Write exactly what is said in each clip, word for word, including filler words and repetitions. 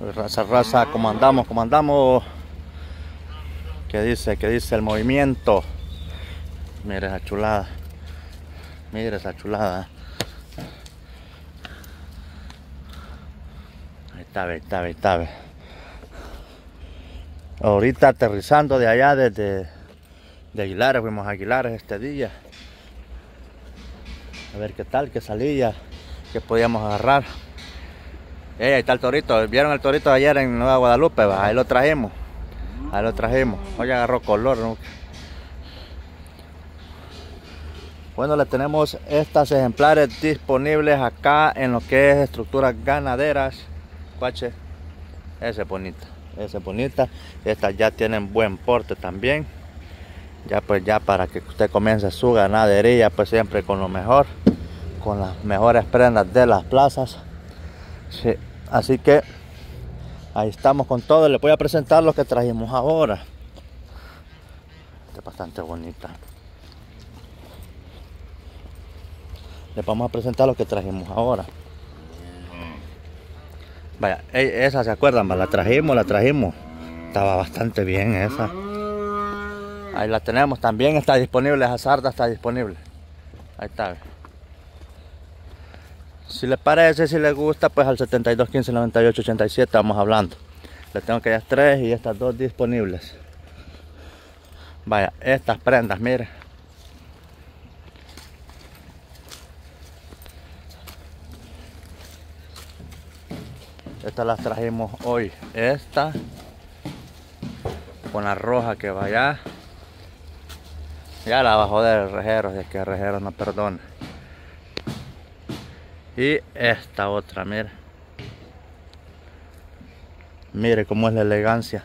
Raza, raza, ¿cómo andamos? ¿Cómo andamos? ¿Qué dice? ¿Qué dice el movimiento? Mira esa chulada. Mira esa chulada. Ahí está, ahí está, ahí está. Ahorita aterrizando de allá desde de Aguilares, fuimos a Aguilares este día. A ver qué tal, qué salía, qué podíamos agarrar. Hey, ahí está el torito. ¿Vieron el torito de ayer en Nueva Guadalupe? ¿Va? Ahí lo trajimos. Ahí lo trajimos. Hoy agarró color, ¿no? Bueno, le tenemos estas ejemplares disponibles acá en lo que es estructuras ganaderas. Cuache. Esa es bonita. Esa es bonita. Estas ya tienen buen porte también. Ya pues ya para que usted comience su ganadería, pues siempre con lo mejor. Con las mejores prendas de las plazas. Sí, así que ahí estamos con todo. Les voy a presentar lo que trajimos ahora. Esta es bastante bonita. Les vamos a presentar lo que trajimos ahora. Vaya, esa se acuerdan, la trajimos, la trajimos. Estaba bastante bien esa. Ahí la tenemos, también está disponible, esa sarda está disponible. Ahí está. Si les parece, si les gusta, pues al setenta y dos, quince, noventa y ocho, ochenta y siete estamos hablando. Les tengo que dar tres y estas dos disponibles. Vaya, estas prendas, miren. Estas las trajimos hoy. Esta con la roja que vaya. Ya la bajó del rejero, es que el rejero no perdona. Y esta otra, mire. Mire cómo es la elegancia.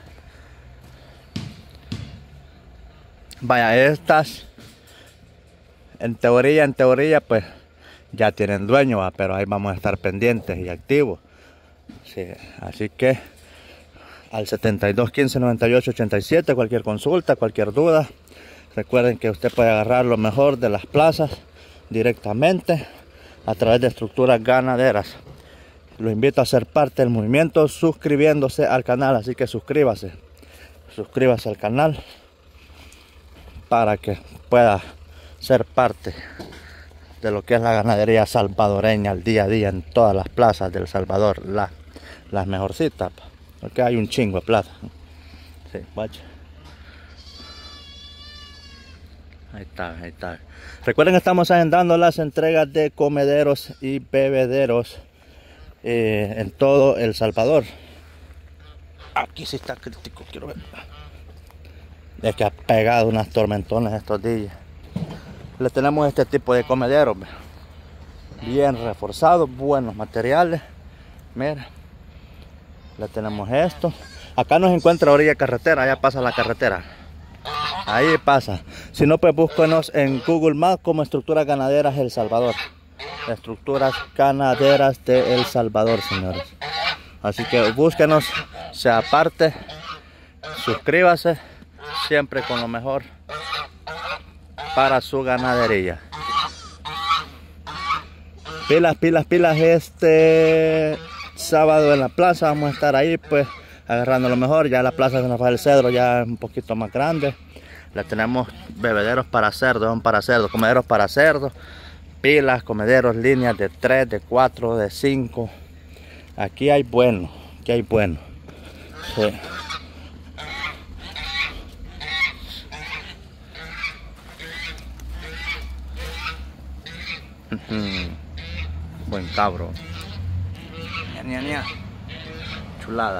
Vaya, estas en teoría, en teoría pues ya tienen dueño, ¿va? Pero ahí vamos a estar pendientes y activos. Sí, así que al setenta y dos, quince, noventa y ocho, ochenta y siete, cualquier consulta, cualquier duda, recuerden que usted puede agarrar lo mejor de las plazas directamente a través de estructuras ganaderas. Lo invito a ser parte del movimiento suscribiéndose al canal, así que suscríbase, suscríbase al canal para que pueda ser parte de lo que es la ganadería salvadoreña al día a día en todas las plazas del Salvador, la, las mejorcitas, porque hay un chingo de plazas. Sí, vaya. Ahí está, ahí está. Recuerden que estamos agendando las entregas de comederos y bebederos eh, en todo El Salvador. Aquí sí está crítico, quiero ver. Es que ha pegado unas tormentones estos días. Le tenemos este tipo de comederos, bien reforzados, buenos materiales. Mira, le tenemos esto. Acá nos encuentra a orilla de carretera, allá pasa la carretera. Ahí pasa. Si no, pues búsquenos en Google Maps como Estructuras Ganaderas El Salvador. Estructuras Ganaderas de El Salvador, señores. Así que búsquenos, sea parte, suscríbase, siempre con lo mejor para su ganadería. Pilas, pilas, pilas. Este sábado en la plaza vamos a estar ahí pues agarrando lo mejor. Ya la plaza de San Rafael Cedro ya es un poquito más grande. Le tenemos bebederos para cerdos, son para cerdos, comederos para cerdos, pilas, comederos, líneas de tres, de cuatro, de cinco. Aquí hay bueno, aquí hay bueno. Sí. Buen cabro. Nia, nia, nia. Chulada.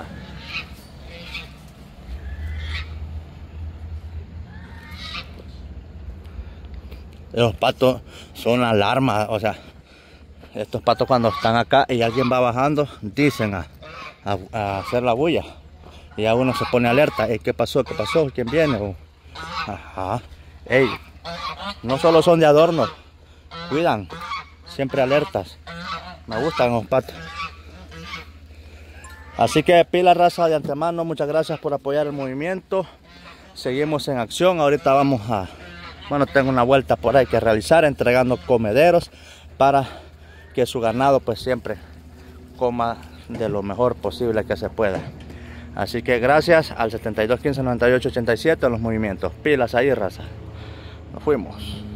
Los patos son alarmas, o sea, estos patos cuando están acá y alguien va bajando, dicen a, a, a hacer la bulla. Y ya uno se pone alerta. Ey, ¿qué pasó? ¿Qué pasó? ¿Quién viene? O, ajá. Ey, no solo son de adorno, cuidan, siempre alertas. Me gustan los patos. Así que pila, raza, de antemano, muchas gracias por apoyar el movimiento. Seguimos en acción. Ahorita vamos a, bueno, tengo una vuelta por ahí que realizar, entregando comederos para que su ganado pues siempre coma de lo mejor posible que se pueda. Así que gracias al setenta y dos quince noventa y ocho ochenta y siete a los movimientos. Pilas ahí, raza. Nos fuimos.